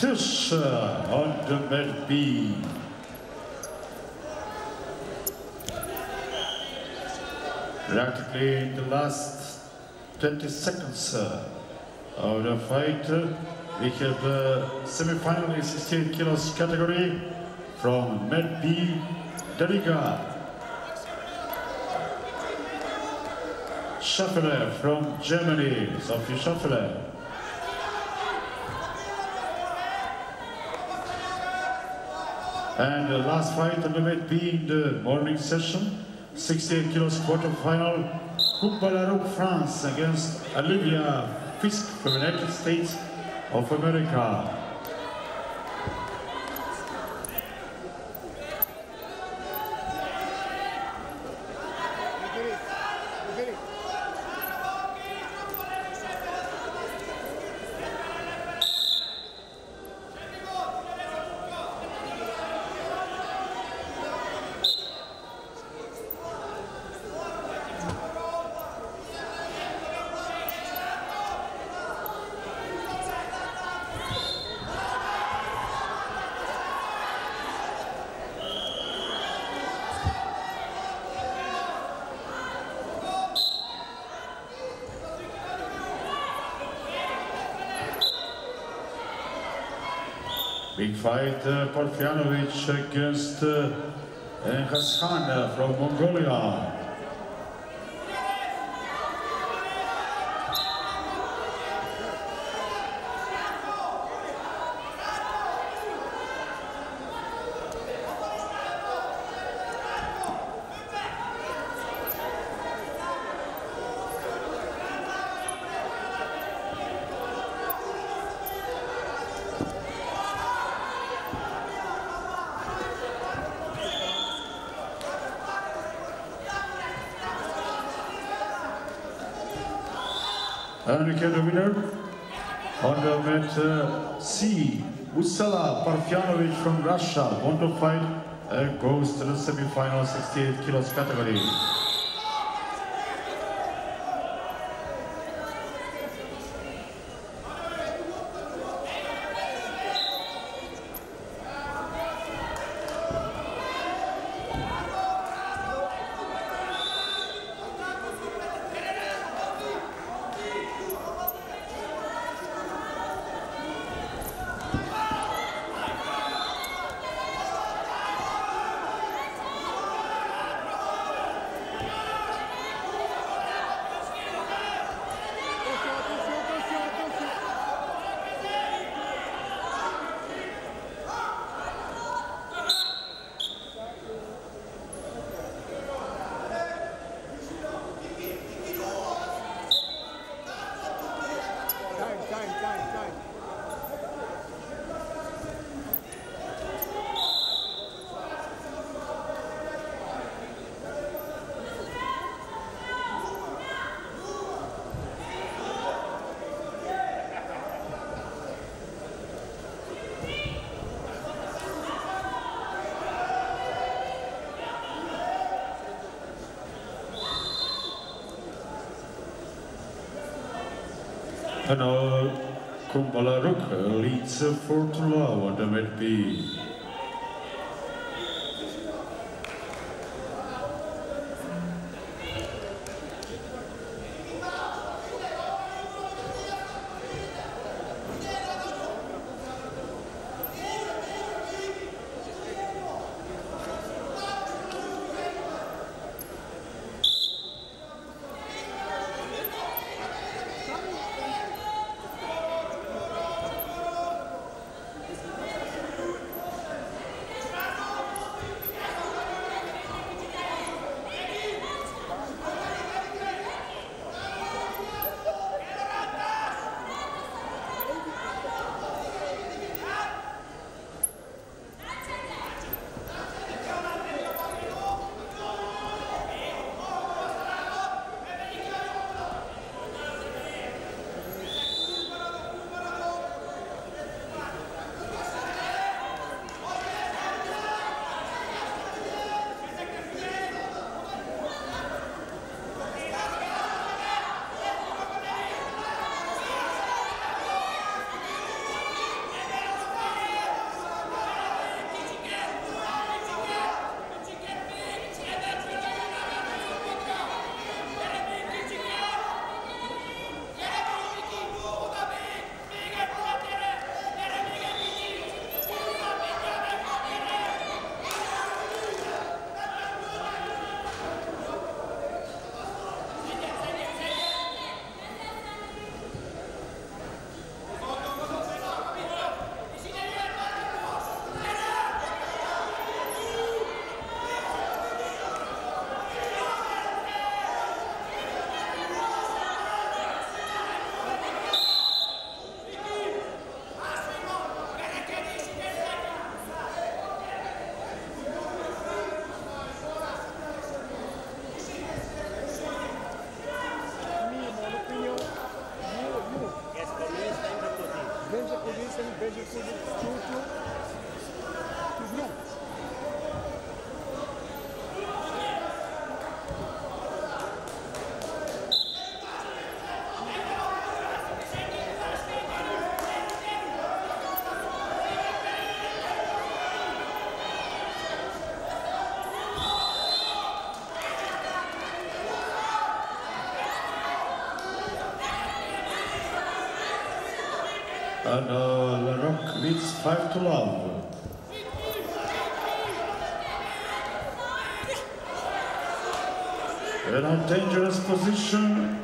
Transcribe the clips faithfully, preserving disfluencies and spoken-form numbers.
Tush on the mat B. Practically in the last twenty seconds of the fight, we have the semi-final in sixty-eight kilos category from mat B, Dariga Scheffler from Germany, Sophie Scheffler. And the last fight on the mat B in the morning session, sixty-eight kilos quarterfinal, Kumbala, France against Olivia Fisk from the United States of America. Big fight, uh, Parfjanovic against uh, Hassan from Mongolia. And we get the winner on the mat uh, C, Usala Parfjanovic from Russia. Won the fight and goes to the semi-final sixty-eight kilos category. And now Kumbala Ruk leads four to love on the mat B. and uh, Laroque leads five to love. In a dangerous position.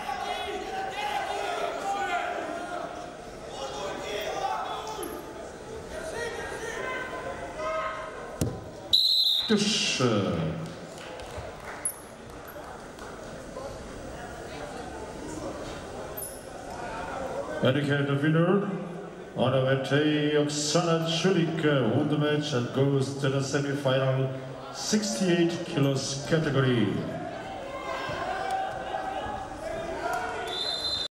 Tush. Indicated the winner on a Vetei Oksana Chulik won the match and goes to the semi-final sixty-eight kilos category.